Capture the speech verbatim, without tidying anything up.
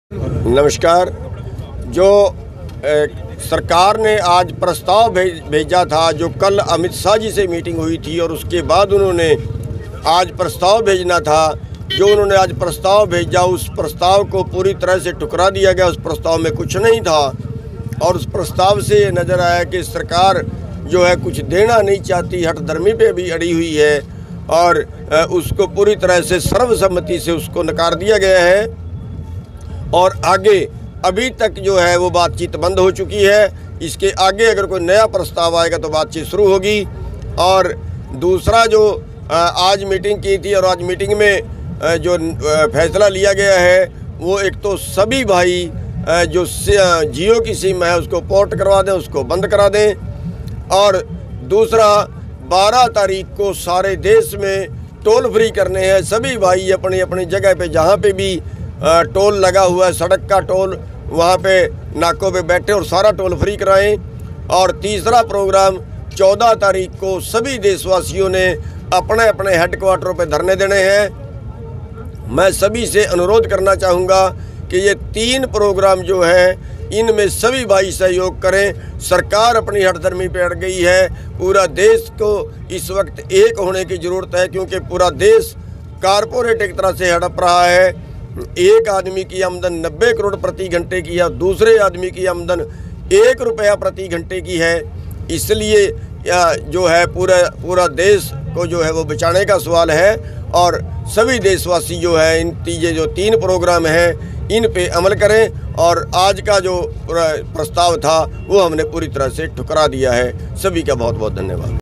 नमस्कार। जो ए, सरकार ने आज प्रस्ताव भेज, भेजा था, जो कल अमित शाह जी से मीटिंग हुई थी और उसके बाद उन्होंने आज प्रस्ताव भेजना था, जो उन्होंने आज प्रस्ताव भेजा उस प्रस्ताव को पूरी तरह से ठुकरा दिया गया। उस प्रस्ताव में कुछ नहीं था और उस प्रस्ताव से ये नज़र आया कि सरकार जो है कुछ देना नहीं चाहती, हठधर्मी पे भी अड़ी हुई है और उसको पूरी तरह से सर्वसम्मति से उसको नकार दिया गया है और आगे अभी तक जो है वो बातचीत बंद हो चुकी है। इसके आगे अगर कोई नया प्रस्ताव आएगा तो बातचीत शुरू होगी। और दूसरा जो आज मीटिंग की थी और आज मीटिंग में जो फैसला लिया गया है वो एक तो सभी भाई जो जियो की सिम है उसको पोर्ट करवा दें, उसको बंद करा दें। और दूसरा बारह तारीख को सारे देश में टोल फ्री करने हैं। सभी भाई अपनी अपनी जगह पे जहाँ पे भी टोल लगा हुआ है, सड़क का टोल, वहाँ पे नाकों पे बैठे और सारा टोल फ्री कराएं। और तीसरा प्रोग्राम चौदह तारीख को सभी देशवासियों ने अपने अपने हेडक्वार्टरों पे धरने देने हैं। मैं सभी से अनुरोध करना चाहूँगा कि ये तीन प्रोग्राम जो है इनमें सभी भाई सहयोग करें। सरकार अपनी हठधर्मी पे अड़ गई है। पूरा देश को इस वक्त एक होने की ज़रूरत है, क्योंकि पूरा देश कारपोरेट एक तरह से हड़प रहा है। एक आदमी की आमदन नब्बे करोड़ प्रति घंटे की है, दूसरे आदमी की आमदन एक रुपया प्रति घंटे की है। इसलिए जो है पूरा पूरा देश को जो है वो बचाने का सवाल है और सभी देशवासी जो है इन तीजे जो तीन प्रोग्राम हैं इन पे अमल करें। और आज का जो प्रस्ताव था वो हमने पूरी तरह से ठुकरा दिया है। सभी का बहुत बहुत धन्यवाद।